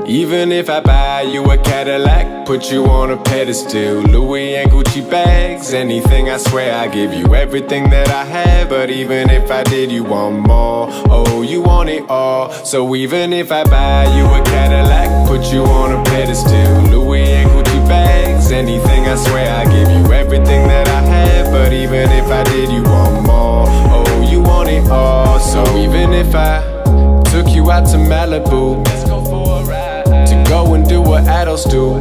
Even if I buy you a Cadillac, put you on a pedestal, Louis and Gucci bags, anything, I swear I give you everything that I have. But even if I did, you want more. Oh, you want it all. So even if I buy you a Cadillac, put you on a pedestal, Louis and Gucci bags, anything, I swear I give you everything that I have. But even if I did, you want more. Oh, you want it all. So even if I took you out to Malibu, let's go for a ride, to go and do what adults do.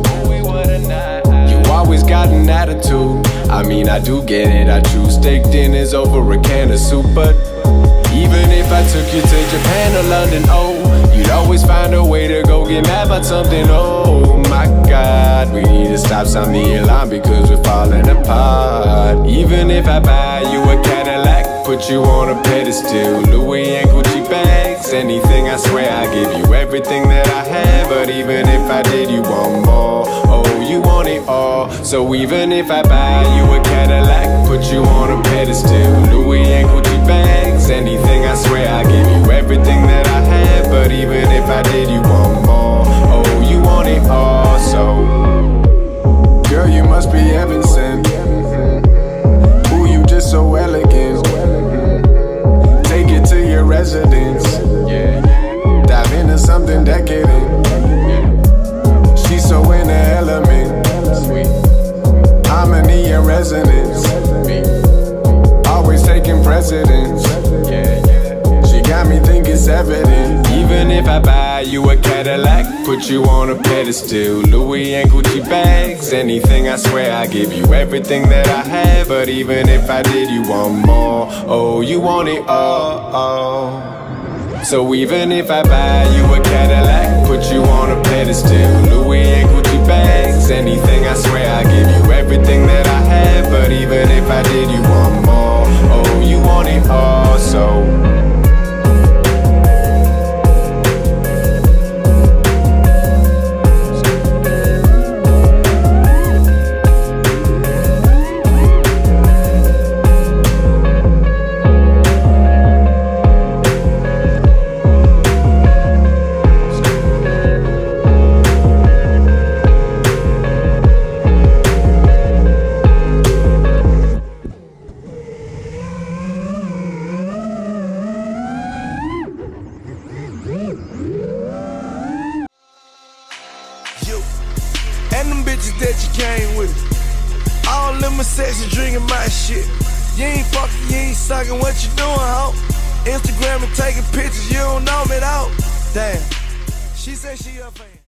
You always got an attitude. I mean, I do get it, I choose steak dinners over a can of soup. But even if I took you to Japan or London, oh, you'd always find a way to go get mad about something. Oh my God, we need to stop sign the alarm because we're falling apart. Even if I buy you a Cadillac, put you on a pedestal, Louis and Gucci bags, anything, I swear I give you everything that I have. But even if I did, you want more. Oh, you want it all. So even if I buy you a Cadillac, put you on a pedestal, Louis and Gucci bags, anything, I swear I give you everything that I have. But even if I did, you want more. Oh, you want it all. So girl, you must be heaven sent. Ooh, you just so elegant. Take it to your residence, dive into something decadent. She's so in the element, harmony and resonance, always taking precedence. She got me think it's evident. Even if I buy you a Cadillac, put you on a pedestal, Louis and Gucci bags, anything, I swear I give you everything that I have. But even if I did, you want more. Oh, you want it all. So even if I buy you a Cadillac, put you on a pedestal, Louis and Gucci bags, anything, I swear I give you everything that I have. But even if I did, you want more. Oh, you want it all. So and them bitches that you came with, all them are sexy drinking my shit. You ain't fucking, you ain't sucking, what you doing, ho? Instagram and taking pictures, you don't know me, though. Damn, she said she a fan.